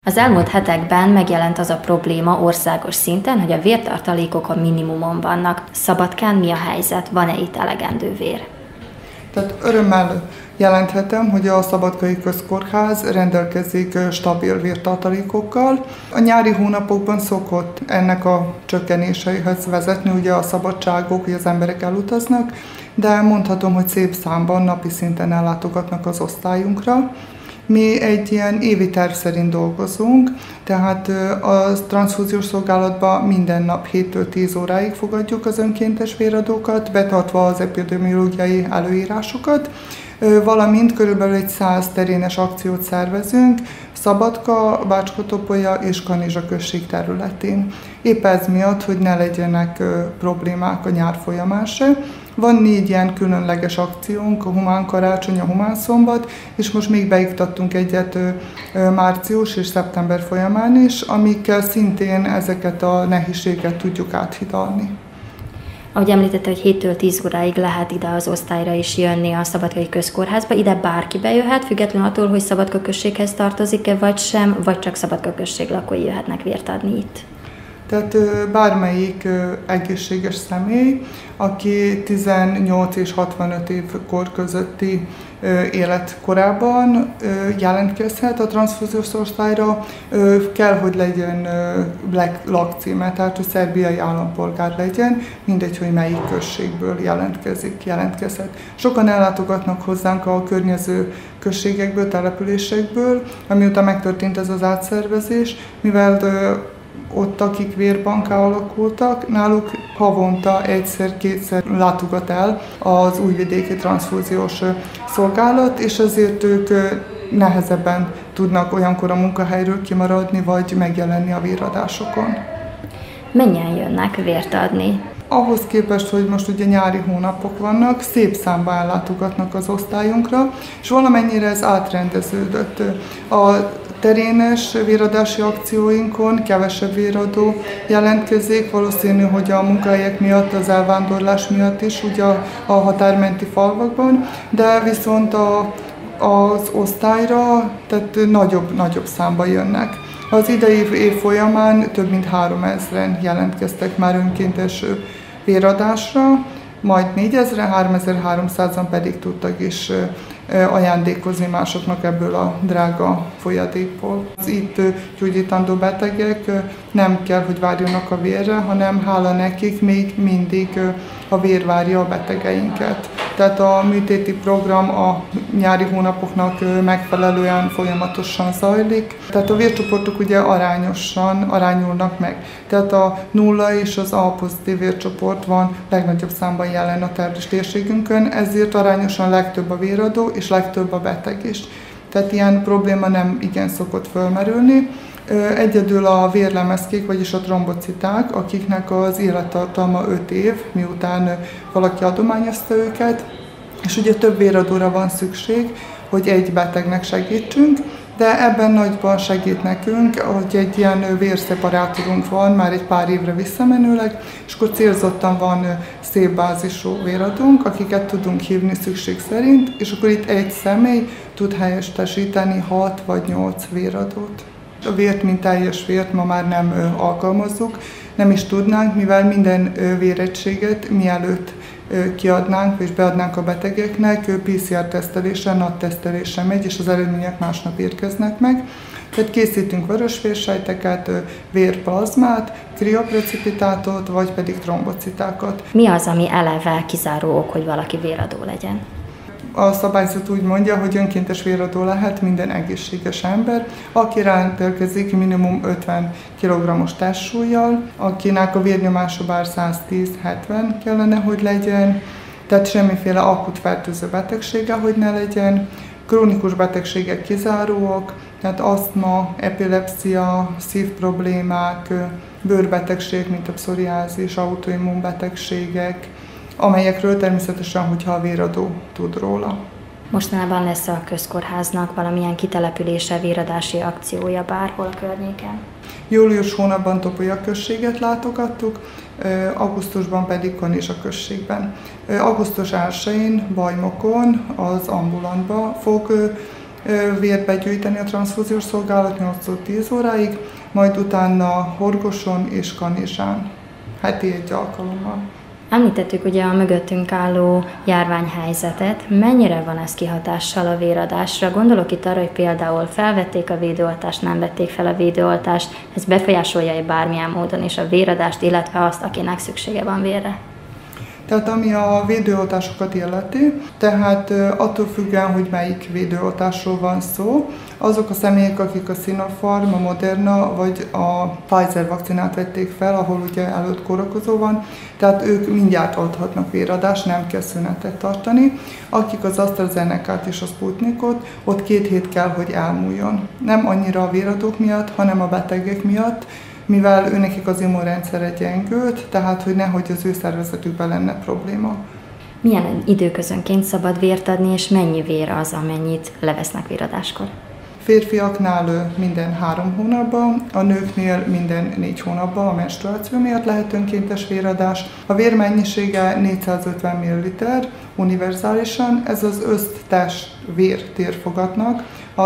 Az elmúlt hetekben megjelent az a probléma országos szinten, hogy a vértartalékok a minimumon vannak. Szabadkán mi a helyzet? Van-e itt elegendő vér? Tehát örömmel jelenthetem, hogy a Szabadkai Közkórház rendelkezik stabil vértartalékokkal. A nyári hónapokban szokott ennek a csökkenéseihez vezetni, ugye a szabadságok, hogy az emberek elutaznak, de mondhatom, hogy szép számban napi szinten ellátogatnak az osztályunkra. Mi egy ilyen évi terv szerint dolgozunk, tehát a transzfúziós szolgálatban minden nap 7-től 10 óráig fogadjuk az önkéntes véradókat, betartva az epidemiológiai előírásokat, valamint körülbelül egy 100 terénes akciót szervezünk Szabadka, Bácska-Topolya és Kanizsa község területén. Épp ez miatt, hogy ne legyenek problémák a nyár folyamán se. Van 4 ilyen különleges akciónk, a Humán Karácsony, a Humán Szombat, és most még beiktattunk egyet március és szeptember folyamán is, amikkel szintén ezeket a nehézségeket tudjuk áthidalni. Ahogy említette, hogy 7-től 10 óráig lehet ide az osztályra is jönni a Szabadkai Közkórházba, ide bárki bejöhet, függetlenül attól, hogy Szabadka községhez tartozik-e vagy sem, vagy csak Szabadka község lakói jöhetnek vért adni itt. Tehát bármelyik egészséges személy, aki 18 és 65 év kor közötti életkorában jelentkezhet a transzfúziós osztályra, kell, hogy legyen lakcíme, tehát hogy szerbiai állampolgár legyen, mindegy, hogy melyik községből jelentkezhet. Sokan ellátogatnak hozzánk a környező községekből, településekből, amióta megtörtént ez az átszervezés, mivel ott, akik vérbanká alakultak, náluk havonta egyszer-kétszer látogat el az újvidéki transzfúziós szolgálat, és ezért ők nehezebben tudnak olyankor a munkahelyről kimaradni, vagy megjelenni a véradásokon. Mennyien jönnek vért adni? Ahhoz képest, hogy most ugye nyári hónapok vannak, szép számban ellátogatnak az osztályunkra, és valamennyire ez átrendeződött. A terénes véradási akcióinkon kevesebb véradó jelentkezik, valószínű, hogy a munkahelyek miatt, az elvándorlás miatt is, ugye a határmenti falvakban, de viszont az osztályra tehát nagyobb számban jönnek. Az idei év folyamán több mint 3000-en jelentkeztek már önkéntes véradásra, majd 4000-en, 3300-an pedig tudtak is ajándékozni másoknak ebből a drága folyadékból. Az itt gyógyítandó betegek nem kell, hogy várjanak a vérre, hanem hála nekik még mindig a vér várja a betegeinket. Tehát a műtéti program a nyári hónapoknak megfelelően folyamatosan zajlik. Tehát a vércsoportok ugye arányulnak meg. Tehát a 0 és az A pozitív vércsoport van legnagyobb számban jelen a térségünkön, ezért arányosan legtöbb a véradó és legtöbb a beteg is. Tehát ilyen probléma nem igen szokott fölmerülni. Egyedül a vérlemezkék, vagyis a trombociták, akiknek az élettartalma 5 év, miután valaki adományozta őket, és ugye több véradóra van szükség, hogy egy betegnek segítsünk, de ebben nagyban segít nekünk, hogy egy ilyen vérszeparátorunk van már egy pár évre visszamenőleg, és akkor célzottan van szép bázisú véradónk, akiket tudunk hívni szükség szerint, és akkor itt egy személy tud helyettesíteni 6 vagy 8 véradót. A vért, mint teljes vért ma már nem alkalmazzuk, nem is tudnánk, mivel minden véregységet mielőtt kiadnánk és beadnánk a betegeknek, PCR-tesztelésre, NAT-tesztelésre megy, és az eredmények másnap érkeznek meg. Tehát készítünk vörösvérsejteket, vérplazmát, krioprecipitátot, vagy pedig trombocitákat. Mi az, ami eleve kizáró ok, hogy valaki véradó legyen? A szabályzat úgy mondja, hogy önkéntes véradó lehet minden egészséges ember, aki rendelkezik minimum 50 kg-os testsúllyal, akinek a vérnyomása bár 110-70 kellene, hogy legyen, tehát semmiféle akut fertőző betegsége, hogy ne legyen, krónikus betegségek kizáróak, tehát asztma, epilepszia, szívproblémák, bőrbetegségek, mint a pszoriázis, autoimmunbetegségek, amelyekről természetesen, hogyha a véradó tud róla. Mostanában lesz a közkórháznak valamilyen kitelepülése, véradási akciója bárhol a környéken? Július hónapban Topolya községet látogattuk, augusztusban pedig Kanizsa községben. Augusztus 1-én Bajmokon az ambulantba fog vért begyűjteni a transzfúziós szolgálat 8-10 óráig, majd utána Horgoson és Kanizsán, heti 1 alkalommal. Említettük ugye a mögöttünk álló járványhelyzetet. Mennyire van ez kihatással a véradásra? Gondolok itt arra, hogy például felvették a védőoltást, nem vették fel a védőoltást. Ez befolyásolja bármilyen módon is a véradást, illetve azt, akinek szüksége van vérre? Tehát ami a védőoltásokat illeti, tehát attól függően, hogy melyik védőoltásról van szó, azok a személyek, akik a Sinopharm, a Moderna vagy a Pfizer vakcinát vették fel, ahol ugye előtt kórokozó van, tehát ők mindjárt adhatnak véradást, nem kell szünetet tartani. Akik az AstraZenecát és a Sputnikot, ott 2 hét kell, hogy elmúljon. Nem annyira a véradók miatt, hanem a betegek miatt, mivel őnekik az immunrendszere gyengült, tehát hogy nehogy az ő szervezetükben lenne probléma. Milyen időközönként szabad vért adni, és mennyi vér az, amennyit levesznek véradáskor? Férfiaknál minden 3 hónapban, a nőknél minden 4 hónapban a menstruáció miatt lehet önkéntes véradás. A vérmennyisége 450 ml univerzálisan, ez az össztest vértérfogatnak a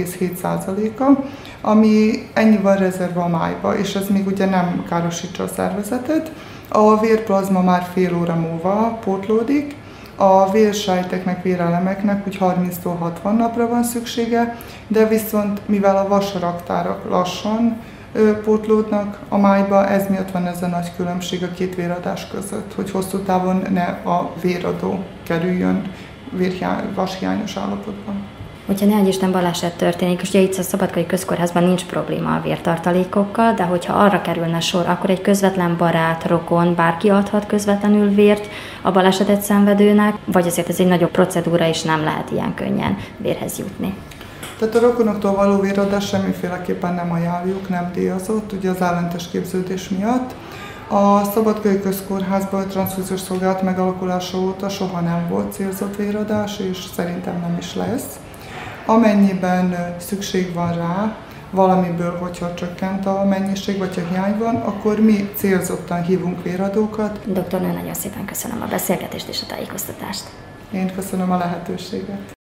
7,7%-a, ami ennyi van rezervve a májba, és ez még ugye nem károsítsa a szervezetet. A vérplazma már fél óra múlva pótlódik, a vérsejteknek, vérelemeknek úgy 30-tól 60 napra van szüksége, de viszont mivel a vasaraktárak lassan pótlódnak a májba, ez miatt van ez a nagy különbség a 2 véradás között, hogy hosszú távon ne a véradó kerüljön vashiányos állapotban. Hogyha ne adj Isten baleset történik, és ugye itt a Szabadkai Közkórházban nincs probléma a vértartalékokkal, de hogyha arra kerülne sor, akkor egy közvetlen barát, rokon, bárki adhat közvetlenül vért a balesetet szenvedőnek, vagy azért ez egy nagyobb procedúra, és nem lehet ilyen könnyen vérhez jutni. Tehát a rokonoktól való véradás semmiféleképpen nem ajánljuk, nem díjazott, ugye az ellentes képződés miatt. A Szabadkai Közkórházban a transzfúziós szolgálat megalakulása óta soha nem volt célzott véradás, és szerintem nem is lesz. Amennyiben szükség van rá valamiből, hogyha csökkent a mennyiség, vagy ha hiány van, akkor mi célzottan hívunk véradókat. Doktornő, nagyon szépen köszönöm a beszélgetést és a tájékoztatást. Én köszönöm a lehetőséget.